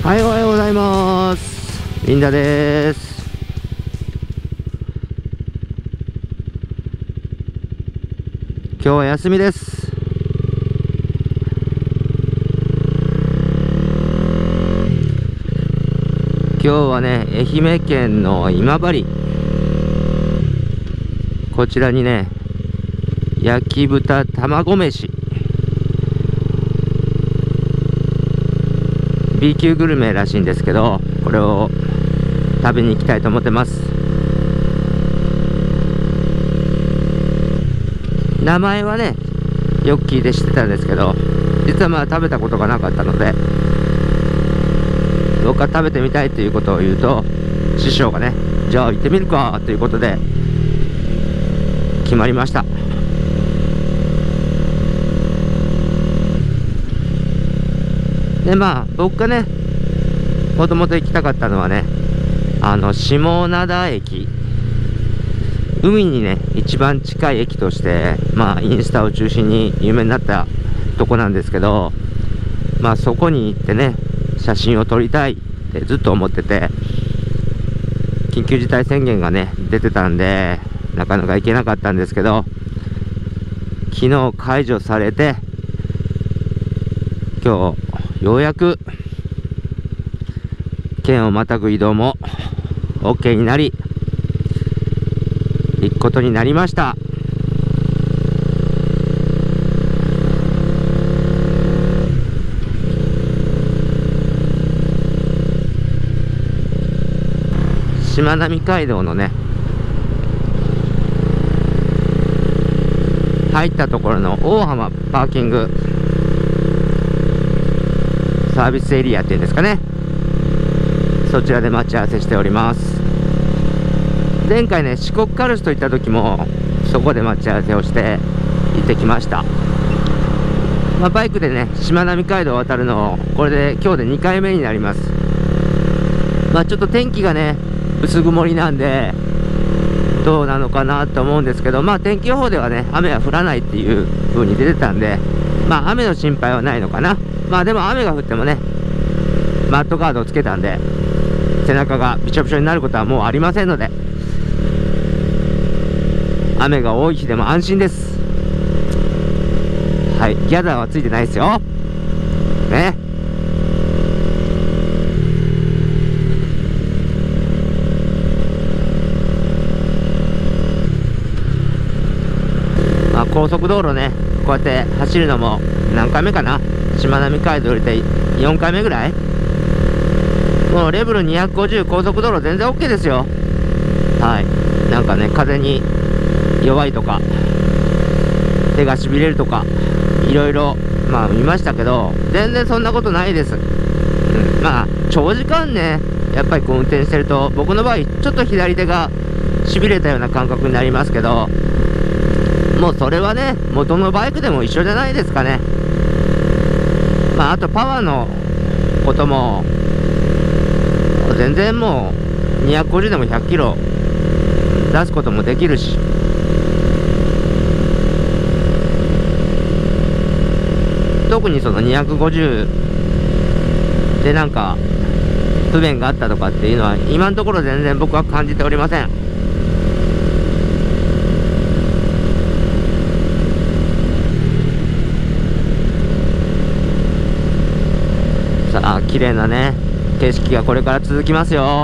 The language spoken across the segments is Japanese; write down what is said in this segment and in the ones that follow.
はい、おはようございます。リンダです。今日は休みです。今日はね、愛媛県の今治、こちらにね、焼き豚卵飯、B 級グルメらしいんですけど、これを食べに行きたいと思ってます。名前はね、よく聞いて知ってたんですけど、実はまあ食べたことがなかったので、どっか食べてみたいということを言うと、師匠がね、じゃあ行ってみるかということで決まりました。でまあ僕がね、もともと行きたかったのはね、下灘駅、海にね一番近い駅として、まあインスタを中心に有名になったとこなんですけど、まあそこに行ってね、写真を撮りたいってずっと思ってて、緊急事態宣言がね出てたんでなかなか行けなかったんですけど、昨日解除されて、今日ようやく県をまたぐ移動も OK になり、行くことになりました。しまなみ海道のね、入ったところの大浜パーキングサービスエリアっていうんですかね、そちらで待ち合わせしております。前回ね、四国カルスと行った時もそこで待ち合わせをして行ってきました。まあ、バイクでねしまなみ海道を渡るのをこれで今日で2回目になります。まあちょっと天気がね薄曇りなんでどうなのかなと思うんですけど、まあ天気予報ではね雨は降らないっていう風に出てたんで、まあ雨の心配はないのかな。まあでも雨が降ってもね、マットガードをつけたんで背中がびちょびちょになることはもうありませんので、雨が多い日でも安心です。はい、ギャザーはついてないですよね。まあ高速道路ね、こうやって走るのも何回目かな、しまなみ海道降りて4回目ぐらい。もうレベル250、高速道路全然 OK ですよ。はい、なんかね風に弱いとか手がしびれるとかいろいろまあ見ましたけど、全然そんなことないです。まあ長時間ねやっぱりこう運転してると、僕の場合ちょっと左手がしびれたような感覚になりますけど、もうそれはね元のバイクでも一緒じゃないですかね。まああとパワーのことも全然もう250でも100キロ出すこともできるし、特にその250でなんか不便があったとかっていうのは今のところ全然僕は感じておりません。さあ綺麗なね景色がこれから続きますよ。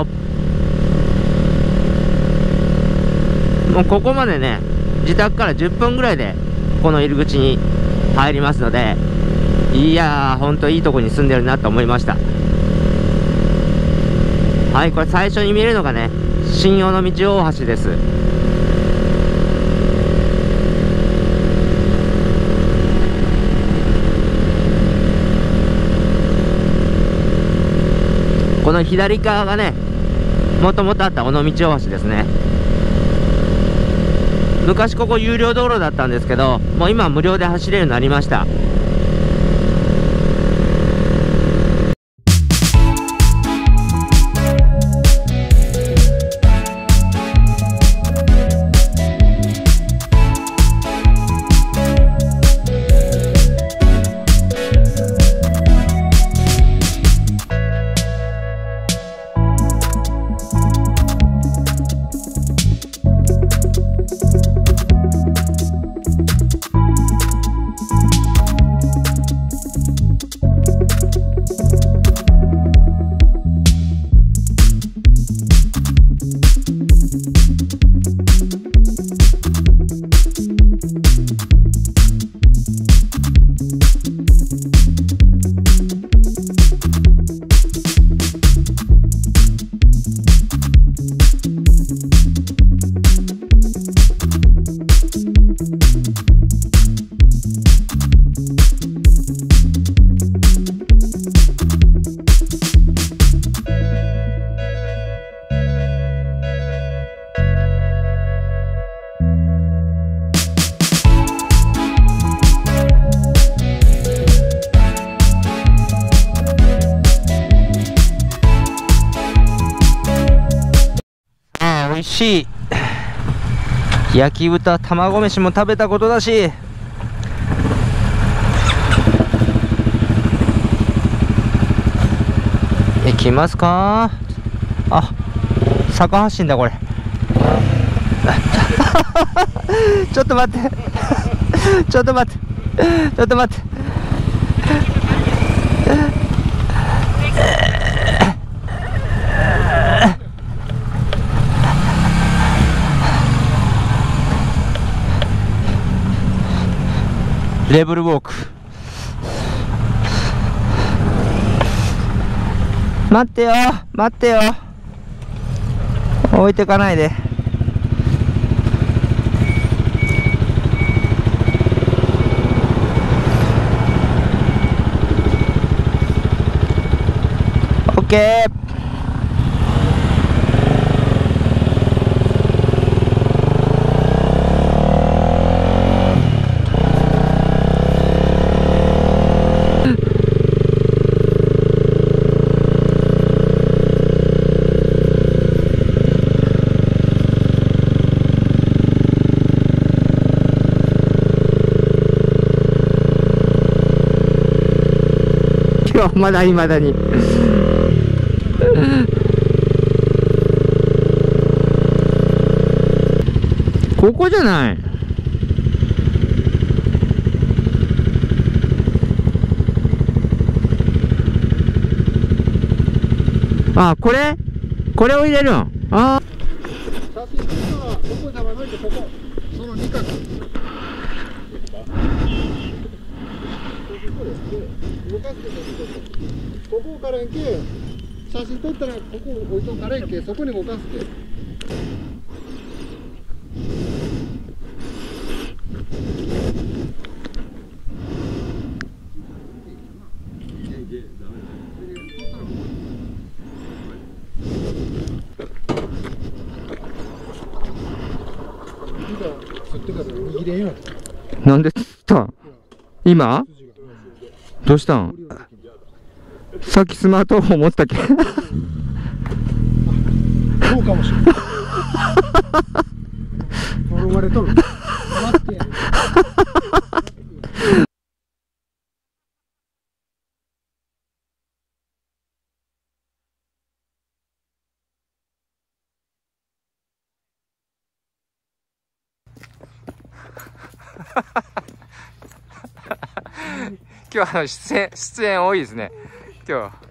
もうここまでね自宅から10分ぐらいでこの入り口に入りますので、いやーほんといいとこに住んでるなと思いました。はい、これ最初に見えるのがね新尾道大橋です。この左側がねもともとあった尾道大橋ですね。昔ここ有料道路だったんですけど、もう今は無料で走れるようになりました。 味しい。焼き豚卵飯も食べたことだし、行きますか。あ、坂発進だこれ。ちょっと待ってちょっと待ってちょっと待って。レベルウォーク。待ってよ待ってよ、置いてかないで。オッケー。まだ未だにここじゃない。あ、これを入れるん。あ、 写真撮ったらここじゃないで、ここその2角動かすけど、ここからんけ、写真撮ったらここ置いとかれんけ、そこに動かすけ。 なんでつった今どうしたん。さっきスマートフォン持ったっけ。 そうかもしれない。呪われとる。待ってやる。 今日出演多いですね今日。